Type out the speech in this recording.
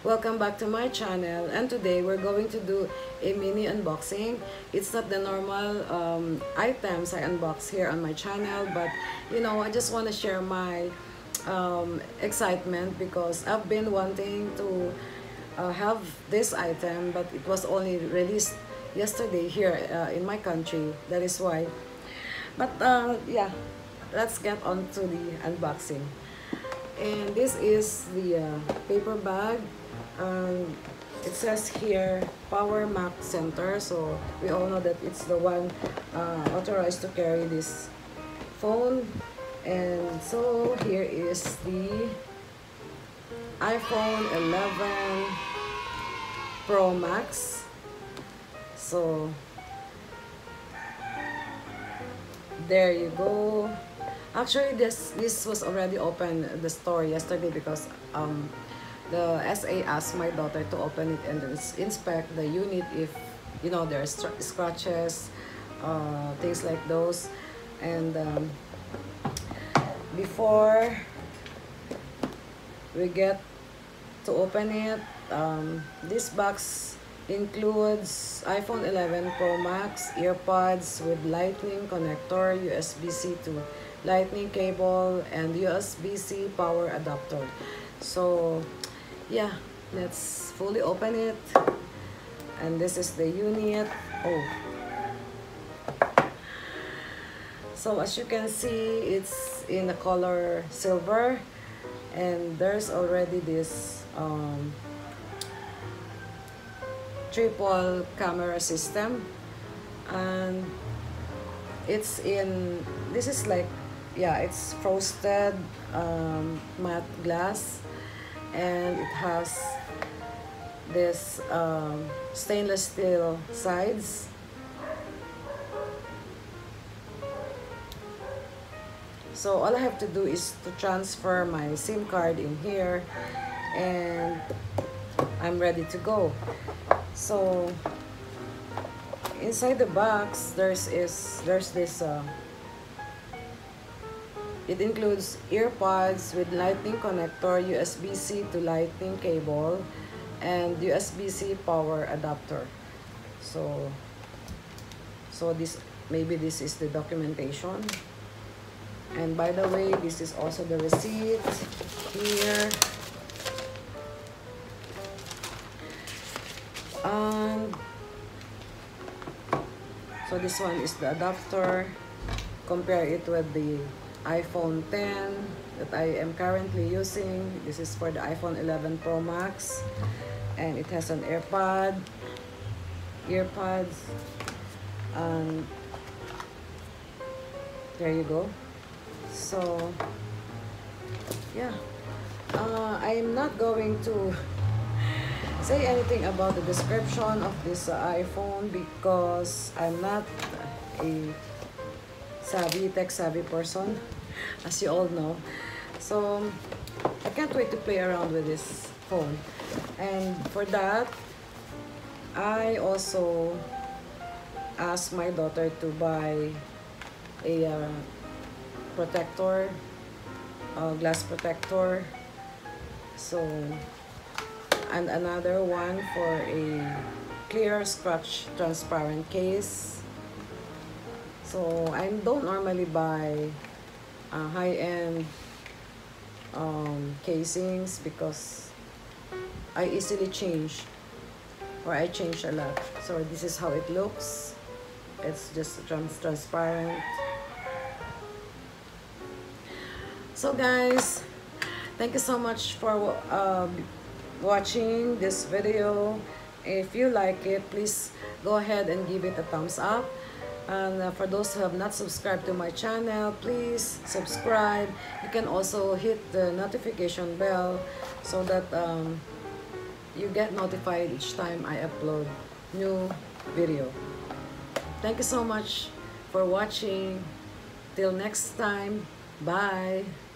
Welcome back to my channel, and today we're going to do a mini unboxing. It's not the normal items I unbox here on my channel, but I just want to share my excitement because I've been wanting to have this item, but it was only released yesterday here in my country. That is why. But yeah, let's get on to the unboxing. And this is the paper bag. It says here Power Mac Center, so we all know that it's the one authorized to carry this phone. And so here is the iPhone 11 Pro Max. So there you go. Actually, this was already open the store yesterday because the SA asked my daughter to open it and inspect the unit if there are scratches, things like those. And before we get to open it, this box includes iPhone 11 Pro Max, earpods with lightning connector, USB-C to lightning cable, and USB-C power adapter. So yeah, let's fully open it. And this is the unit. So as you can see, it's in the color silver, and there's already this triple camera system, and it's in, this is like, yeah, it's frosted matte glass, and it has this stainless steel sides. So all I have to do is to transfer my SIM card in here, and I'm ready to go. So inside the box there's this it includes earpods with lightning connector, USB-C to lightning cable, and USB-C power adapter. So this, maybe this is the documentation. And by the way, this is also the receipt here. And so this one is the adapter. Compare it with the iPhone 10 that I am currently using. This is for the iPhone 11 Pro Max, and it has an earpods, and there you go. So yeah, I'm not going to say anything about the description of this iPhone because I'm not a tech-savvy person, as you all know. So I can't wait to play around with this phone. And for that, I also asked my daughter to buy a protector, glass protector. So, and another one for a clear scratch transparent case. So I don't normally buy high-end casings because I easily change, or I change a lot. So this is how it looks. It's just transparent. So guys, thank you so much for watching this video. If you like it, please go ahead and give it a thumbs up. And for those who have not subscribed to my channel, please subscribe. You can also hit the notification bell so that you get notified each time I upload new video. Thank you so much for watching. Till next time, bye.